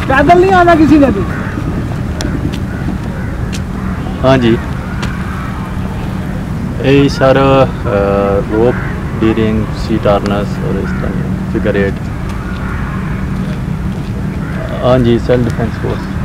पैदल नहीं आना किसी ने भी। हाँ जी, ये सारा रोप बीरिंग, सीट आर्नस और इस तरह फिगर 8। हाँ जी, सेल्फ डिफेंस कोर्स।